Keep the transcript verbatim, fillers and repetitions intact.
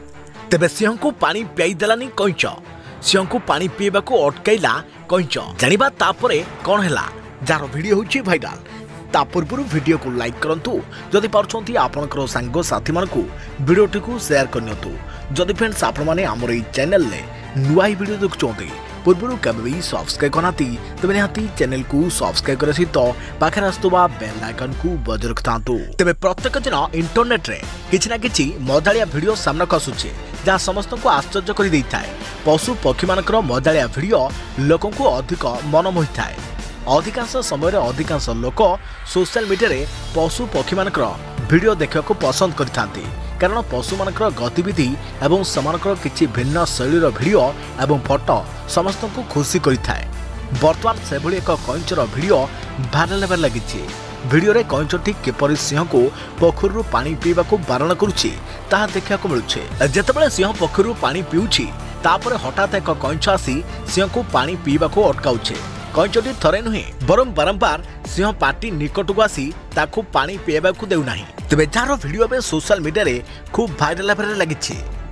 तेबे सिंह को पानी पियाई देलानी कईच। सिंह को पानी पीवा को अटकैला कईच। जानिबा तापरे कौन हैला जार वीडियो होची भाइराल। ता पूर्व वीडियो को लाइक करंतु जदि पारुछंती आपनकर सांग साथी मानकु वीडियोटी को शेयर करनियंतु। जदि फ्रेंड्स आपण माने हमर ई चैनल ले नुआ ही वीडियो देखुछंती पूर्व केबे भी सब्सक्राइब करनाती तबे निहाती चैनल को सब्सक्राइब करे सहित पाखर आस्तुबा बेल आइकन को बज रखतांतु। तबे प्रत्येक दिन इंटरनेट रे किछि ना किछि मजालिया वीडियो सामना आसुछि जहाँ समस्त को आश्चर्य कर देइथाय। पशु पक्षी मानकर मजालिया वीडियो लोकों को अधिक मन मोहिथाय। अधिकांश समय अधिकांश लोक सोशल मीडिया रे पशु पक्षी मानकर वीडियो देखा को पसंद करथांती कारण पशु मानकर गतिविधि एवं समानकर किछि भिन्न शैलीर वीडियो एवं फोटो समस्त को खुशी करिथाय। वर्तमान से भली एक कईंचर वीडियो भाइराल हेबार लागिछि। वीडियो रे कईंचटी किपरि सिंह को पोखरु पानी पीवा को बारण करुछि ताहा देखा को मिलुछि। जेतेबेले सिंह पोखरु पानी पिउछि तापर हठात एक कईंच आसी सिंह को पानी पीवा को अटकाउछि। कईंचटी थरे नुहे बरम बारंबार सिंह पार्टी निकट को आसी ताकू पानी पीवा को देउ नाही। तेबे जार वीडियो बे सोशल मीडिया रे खूब भाइराल हेबार लागिछि।